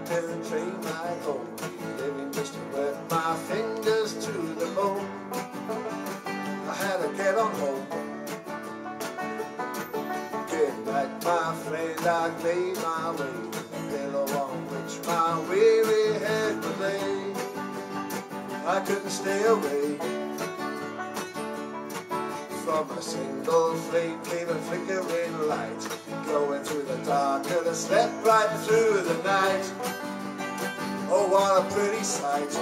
till the train ride home, living just to work my fingers to the bone. I had to get on home. Good night, my friend, I made my way to the pillow on which my weary head would lay. I couldn't stay away from a single flame, came a flickering light, glowing through the dark, and I slept right through the night. Oh, what a pretty sight.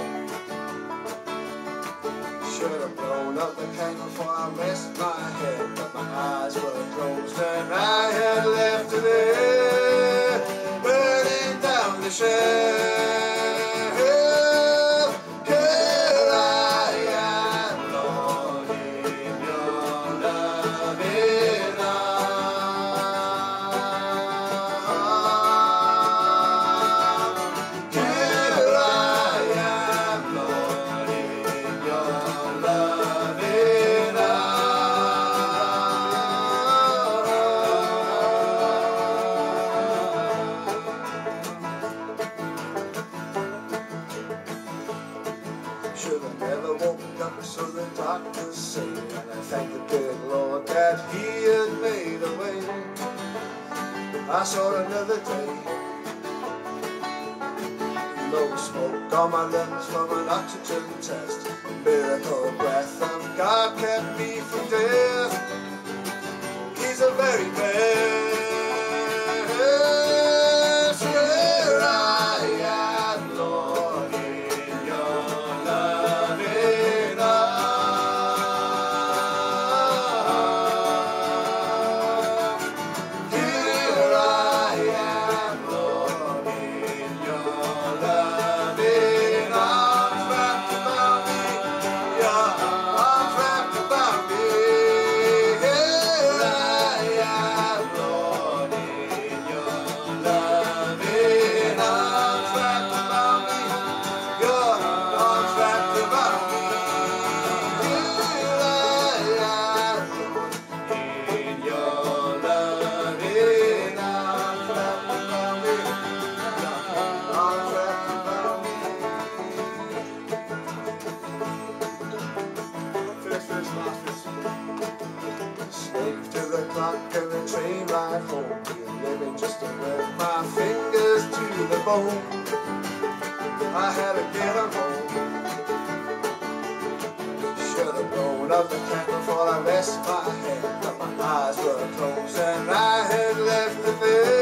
Should have blown out the candle before I rest my head, but my eyes were closed and I had left it there, burning down the shed. Here I am, Lord, in your loving arms. Here I am, Lord, in your loving arms. Should have never woken up, so the doctors say, and I thank the good Lord that He had made a way. I saw another day, low smoke on my lungs from an oxygen test. Miracle breath of God kept me from death. He's a very best. Here I am, Lord, in your loving arms. Here I am, Lord, in your loving arms, wrapped about me, your arms wrapped about me. Here I am, Lord, in your loving arms, wrapped about me, your arms wrapped about me. Here I am, Lord, in your loving arms, wrapped about me, your arms wrapped about me. First, last verse. Slave to the clock and the train ride home, living just to work my fingers to the bone. I had to get on home. Should have blown out the candle before I rest my head, but my eyes were closed and I had left the bed.